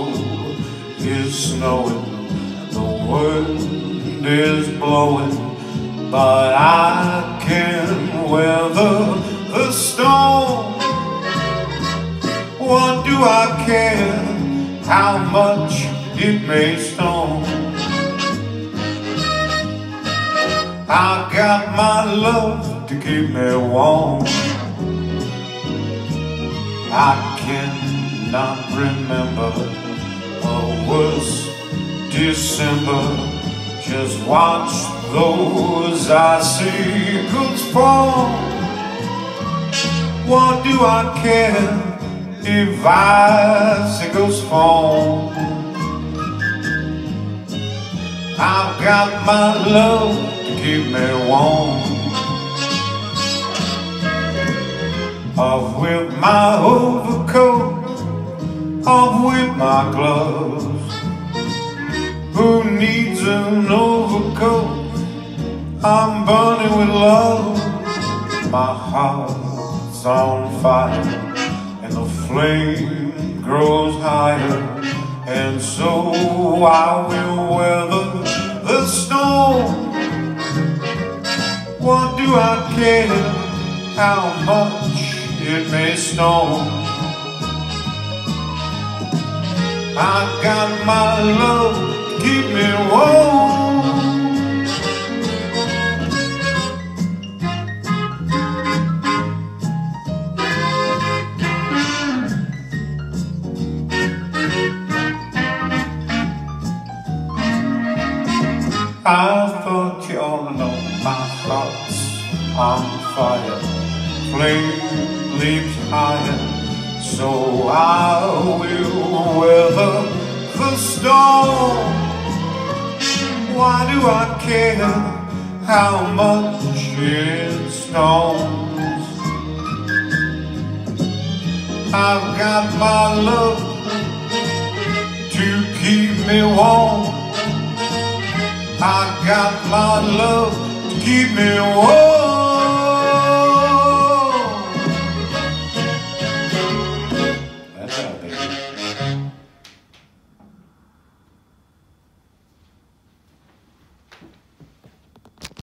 snow is snowing, the wind is blowing, but I can weather the storm. What do I care how much it may storm? I got my love to keep me warm. I cannot remember a worse December. Just watch those icicles fall. What do I care if icicles fall? I've got my love to keep me warm. Off with my overcoat, off with my gloves. Who needs an overcoat? I'm burning with love. My heart's on fire, and the flame grows higher, and so I will weather the storm. What do I care how much it may storm? I got my love to keep me warm. I thought you all know my heart's on fire, flame leaps higher, so I will weather the storm. Why do I care how much it storms? I've got my love to keep me warm. I got my love to keep me warm.